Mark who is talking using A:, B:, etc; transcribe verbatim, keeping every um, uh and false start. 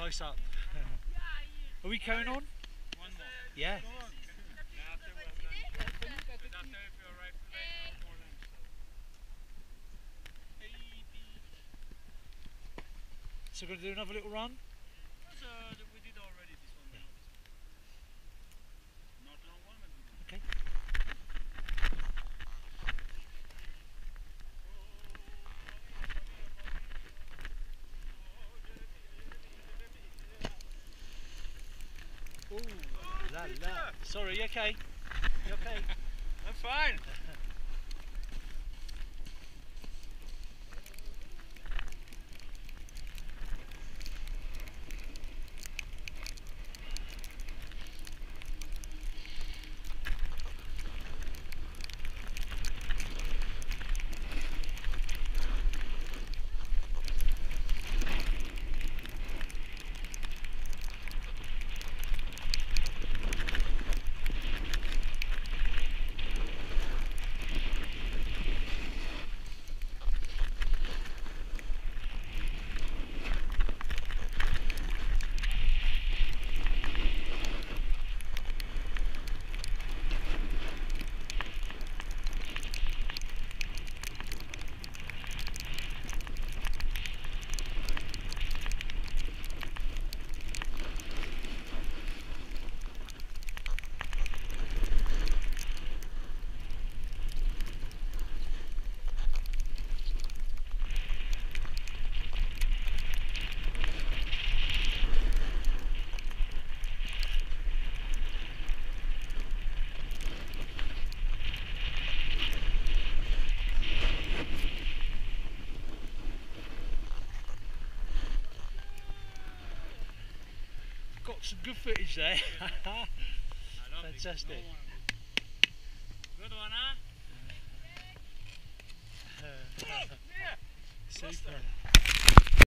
A: close up. Are we carrying on?
B: One more.
A: Yeah.
B: Go on. After we're done. Because after if you're right for like no more than so. eighty.
A: So we're going to do another little run?
B: So we did already this one. Now this one. Not long one, but we did.
A: Okay. Ooh, la la. Sorry, you okay? You okay?
B: I'm fine.
A: Got some good footage there. Fantastic.
B: Good one, huh?
A: Super.